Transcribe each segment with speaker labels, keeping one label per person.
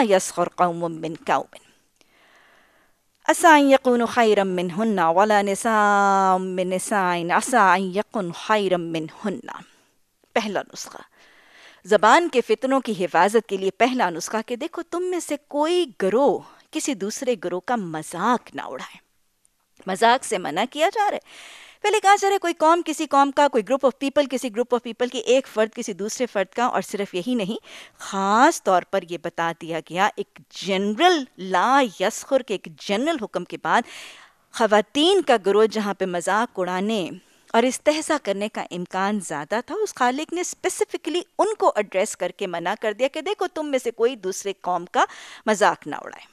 Speaker 1: يسخر قوم من قوم عسى أن يكونوا خيرا منهن ولا نساء من نساء عسى أن يكون خيرا منهن. پہلا نسخہ زبان کے فتنوں کی حفاظت کے لیے پہلا نسخہ کہ دیکھو تم میں سے کوئی گروہ کسی دوسرے گروہ کا مذاق نہ اڑائے. مذاق سے منع کیا جا رہا ہے. پہلے کہا جا رہا ہے کوئی قوم کسی قوم کا، کوئی گروپ آف پیپل کسی گروپ آف پیپل کی، ایک فرد کسی دوسرے فرد کا. اور صرف یہی نہیں، خاص طور پر یہ بتا دیا گیا ایک جنرل لا یسخر کے ایک جنرل حکم کے بعد خواتین کا گروہ جہاں پہ مذاق اڑانے اور استہزاء کرنے کا امکان زیادہ تھا، اس خالق نے اسپیسیفکلی ان کو ایڈریس کر کے منع کر دیا کہ دیکھو تم میں سے کوئی دوسرے قوم کا مذاق نہ اڑائے.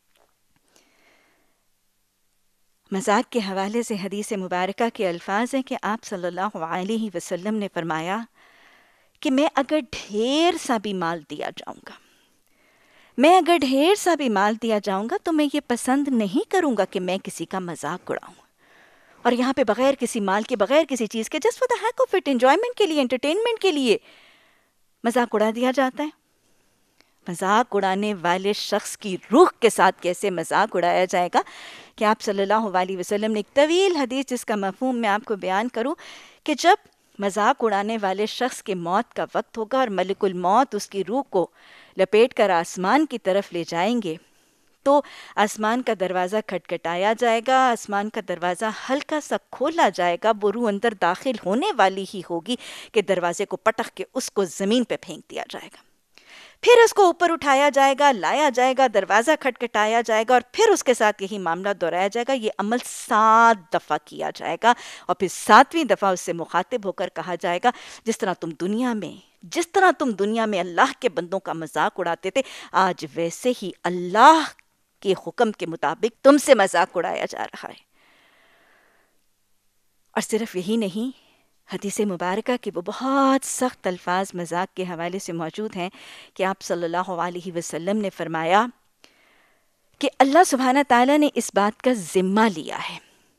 Speaker 1: مذاق کے حوالے سے حدیث مبارکہ کے الفاظ ہیں کہ آپ صلی اللہ علیہ وسلم نے فرمایا کہ میں اگر ڈھیر سا بھی مال دیا جاؤں گا تو میں یہ پسند نہیں کروں گا کہ میں کسی کا مذاق اڑاؤں. اور یہاں پہ بغیر کسی مال کے، بغیر کسی چیز کے، just for the heck of it, enjoyment کے لیے، انٹرٹینمنٹ کے لیے مذاق اڑا دیا جاتا ہے. مذاق اڑانے والے شخص کی روح کے ساتھ کیسے مذاق اڑایا جائے گا کہ آپ صلی اللہ علیہ وسلم نے ایک طویل حدیث جس کا مفہوم میں آپ کو بیان کروں کہ جب مذاق اڑانے والے شخص کے موت کا وقت ہوگا اور ملک الموت اس کی روح کو لپیٹ کر آسمان کی طرف لے جائیں گے تو آسمان کا دروازہ کھٹکھٹایا جائے گا، آسمان کا دروازہ ہلکا سا کھولا جائے گا، وہ روح اندر داخل ہونے والی ہی ہوگی کہ دروازے کو پٹخ کے اس کو زمین پہ پھینک دیا جائے گا. پھر اس کو اوپر اٹھایا جائے گا، لایا جائے گا، دروازہ کھٹکھٹایا جائے گا اور پھر اس کے ساتھ یہی معاملہ دہرایا جائے گا. یہ عمل 7 دفعہ کیا جائے گا اور پھر 7ویں دفعہ اس سے مخاطب ہو کر کہا جائے گا جس طرح تم دنیا میں اللہ کے بندوں کا مذاق اڑاتے تھے، آج ویسے ہی اللہ کے حکم کے مطابق تم سے مذاق اڑایا جا رہا ہے. اور صرف یہی نہیں، حدیث مبارکہ کے وہ بہت سخت الفاظ مذاق کے حوالے سے موجود ہیں کہ آپ صلی اللہ علیہ وسلم نے فرمایا کہ اللہ سبحانہ تعالیٰ نے اس بات کا ذمہ لیا ہے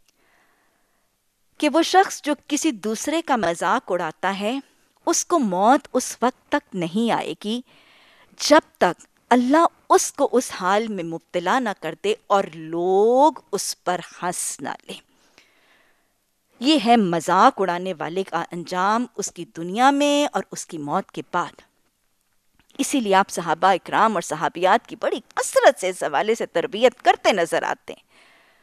Speaker 1: کہ وہ شخص جو کسی دوسرے کا مذاق اڑاتا ہے اس کو موت اس وقت تک نہیں آئے گی جب تک اللہ اس کو اس حال میں مبتلا نہ کر دے اور لوگ اس پر ہنس نہ لیں. یہ ہے مذاق اڑانے والے کا انجام اس کی دنیا میں اور اس کی موت کے بعد. اسی لیے آپ صحابہ اکرام اور صحابیات کی بڑی کثرت سے اس حوالے سے تربیت کرتے نظر آتے ہیں.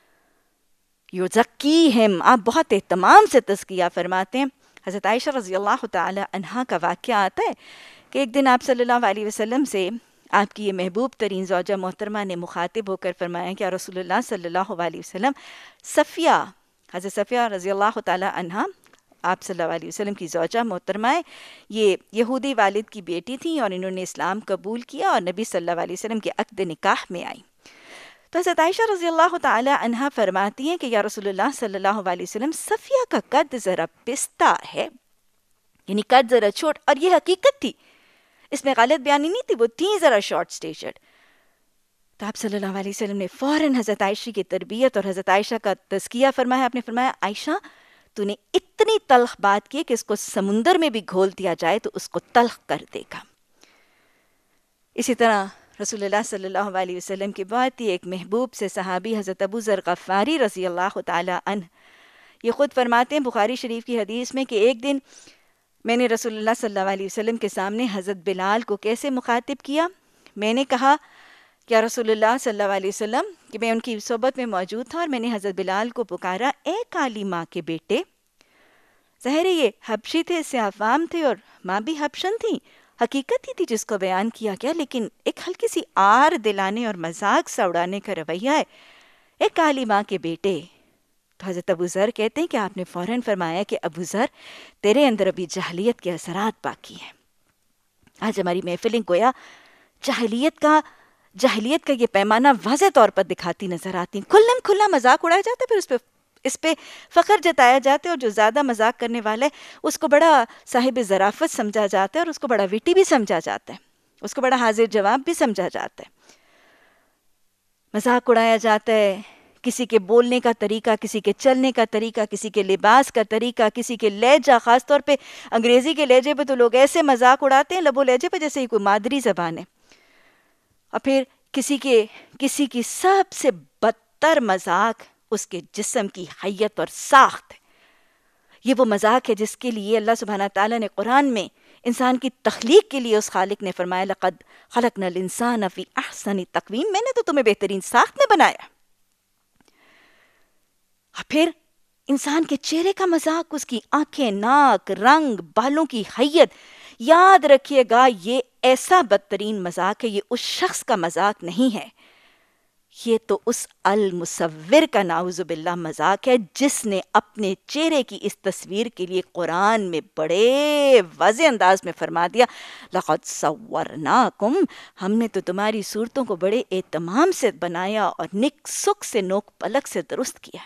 Speaker 1: یزکیہم، آپ بہت اہتمام سے تزکیہ فرماتے ہیں. حضرت عائشہ رضی اللہ تعالی عنہا کا واقعہ آتا ہے کہ ایک دن آپ صلی اللہ علیہ وسلم سے آپ کی یہ محبوب ترین زوجہ محترمہ نے مخاطب ہو کر فرمایا کہ رسول اللہ صلی اللہ علیہ وسلم، صفیہ، حضرت صفیہ رضی اللہ تعالی عنہا آپ صلی اللہ علیہ وسلم کی زوجہ محترمہ، یہ یہودی والد کی بیٹی تھیں اور انہوں نے اسلام قبول کیا اور نبی صلی اللہ علیہ وسلم کے عقد نکاح میں آئیں. تو حضرت عائشہ رضی اللہ تعالی عنہا فرماتی ہیں کہ یا رسول اللہ صلی اللہ علیہ وسلم، صفیہ کا قد ذرا پستہ ہے، یعنی قد ذرا چھوٹ، اور یہ حقیقت تھی، اس میں غلط بیانی نہیں تھی، وہ تھی ذرا شارٹ سٹیچرڈ. تو آپ صلی اللہ علیہ وسلم نے فوراً حضرت عائشہ کی تربیت اور حضرت عائشہ کا تزکیہ فرمایا. آپ نے فرمایا، عائشہ تو نے اتنی تلخ بات کی کہ اس کو سمندر میں بھی گھول دیا جائے تو اس کو تلخ کر دے گا. اسی طرح رسول اللہ صلی اللہ علیہ وسلم کے بہت ہی ایک محبوب سے صحابی حضرت ابو ذر غفاری رضی اللہ تعالی عنہ، یہ خود فرماتے ہیں بخاری شریف کی حدیث میں کہ ایک دن میں نے رسول اللہ صلی اللہ علیہ وسلم کے سامنے حضرت بلال کو کیسے مخاطب کیا. میں نے کہا کہ رسول اللہ صلی اللہ علیہ وسلم، کہ میں ان کی صحبت میں موجود تھا اور میں نے حضرت بلال کو پکارا، اے کالی ماں کے بیٹے. ظاہر ہے یہ حبشی تھے، اس سے عوام تھے اور ماں بھی حبشن تھی، حقیقت ہی تھی جس کو بیان کیا گیا، لیکن ایک ہلکی سی آر دلانے اور مذاق سا اڑانے کا رویہ ہے. اے کالی ماں کے بیٹے. تو حضرت ابو ذر کہتے ہیں کہ آپ نے فوراً فرمایا کہ ابو ذر، تیرے اندر ابھی جاہلیت کے اثرات باقی ہیں. آج ہماری محفلیں گویا جاہلیت کا یہ پیمانہ واضح طور پر دکھاتی نظر آتی ہیں. کھلا مذاق اڑایا جاتا ہے، پھر اس پہ فخر جتایا جاتا ہے، اور جو زیادہ مذاق کرنے والا ہے اس کو بڑا صاحب ظرافت سمجھا جاتا ہے اور اس کو بڑا وٹی بھی سمجھا جاتا ہے، اس کو بڑا حاضر جواب بھی سمجھا جاتا ہے. مذاق اڑایا جاتا ہے کسی کے بولنے کا طریقہ، کسی کے چلنے کا طریقہ، کسی کے لباس کا طریقہ، کسی کے لہجہ. خاص طور پہ انگریزی کے لہجے پہ تو لوگ ایسے مذاق اڑاتے ہیں لب و لہجے پہ جیسے ہی کوئی مادری زبان ہے. اور پھر کسی کی سب سے بدتر مذاق اس کے جسم کی حیت اور ساخت ہے. یہ وہ مذاق ہے جس کے لیے اللہ سبحانہ تعالیٰ نے قرآن میں انسان کی تخلیق کے لیے اس خالق نے فرمایا لقد خلقنا الانسان فی احسن تقویم، میں نے تو تمہیں بہترین ساخت میں بنایا. اور پھر انسان کے چہرے کا مذاق، اس کی آنکھیں، ناک، رنگ، بالوں کی حیت. یاد رکھیے گا یہ ایسا بدترین مذاق ہے، یہ اس شخص کا مذاق نہیں ہے، یہ تو اس المصور کا نعوذ باللہ مذاق ہے جس نے اپنے چہرے کی اس تصویر کے لیے قرآن میں بڑے واضح انداز میں فرما دیا لقد صورناکم، ہم نے تو تمہاری صورتوں کو بڑے اہتمام سے بنایا اور نک سک سے نوک پلک سے درست کیا.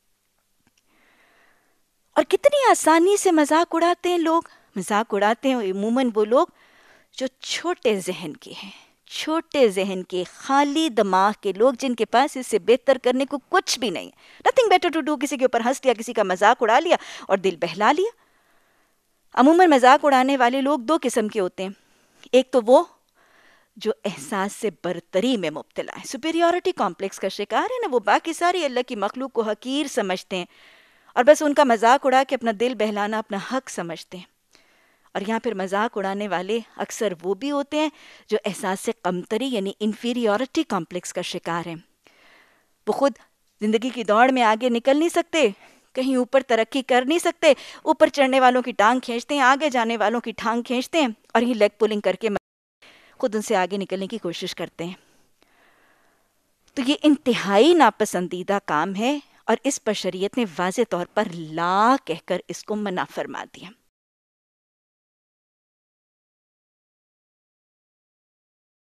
Speaker 1: اور کتنی آسانی سے مذاق اڑاتے ہیں لوگ. مذاق اڑاتے ہیں عموماً وہ لوگ جو چھوٹے ذہن کے ہیں، چھوٹے ذہن کے، خالی دماغ کے لوگ، جن کے پاس اس سے بہتر کرنے کو کچھ بھی نہیں. Nothing better to do. کسی کے اوپر ہنس لیا، کسی کا مذاق اڑا لیا اور دل بہلا لیا. عموماً مذاق اڑانے والے لوگ دو قسم کے ہوتے ہیں. ایک تو وہ جو احساس سے برتری میں مبتلا ہے، سپیریورٹی کمپلیکس کا شکار ہے نا، وہ باقی ساری اللہ کی مخلوق کو حقیر سمجھتے ہیں اور بس ان کا مذاق اڑا کے اپنا دل بہلانا اپنا حق سمجھتے ہیں. اور یہاں پھر مذاق اڑانے والے اکثر وہ بھی ہوتے ہیں جو احساس سے کمتری یعنی انفیریورٹی کمپلیکس کا شکار ہیں. وہ خود زندگی کی دوڑ میں آگے نکل نہیں سکتے، کہیں اوپر ترقی کر نہیں سکتے، اوپر چڑھنے والوں کی ٹانگ کھینچتے ہیں، آگے جانے والوں کی ٹانگ کھینچتے ہیں اور ہی لیگ پولنگ کر کے خود ان سے آگے نکلنے کی کوشش کرتے ہیں. تو یہ انتہائی ناپسندیدہ کام ہے اور اس پر شریعت نے واضح طور پر لا کہہ کر اس کو منع فرما دیا.